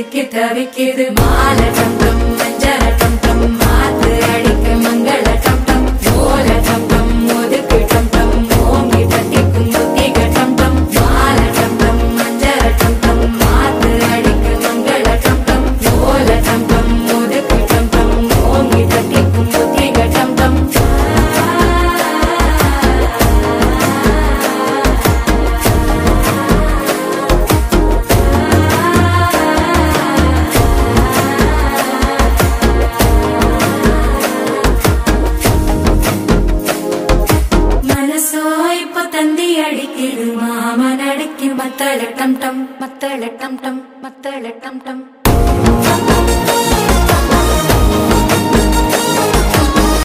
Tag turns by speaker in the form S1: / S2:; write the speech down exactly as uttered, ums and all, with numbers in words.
S1: சிக்கி தவிக்குது மாலை டம் டம் மஞ்சள டம் டம் மாத்து அடிக்க மங்கள டம் டம் ஓல டம் டம் ஒதுக்கு டம் டம் ஓங்கி தட்டிக்கும் புத்திக டம் டம் மாலை டம் டம் மஞ்சள டம் டம் மாத்து அடிக்க மங்கள டம் டம் ஓல டம் டம் ஒதுக்கு டம் டம் ஓங்கி தட்டிக்கும் புத்திக டம் டம் அடிக்கிது மாமன் அடிக்கு மத்தள டம் டம் மத்தள டம் டம் மத்தள டம் டம்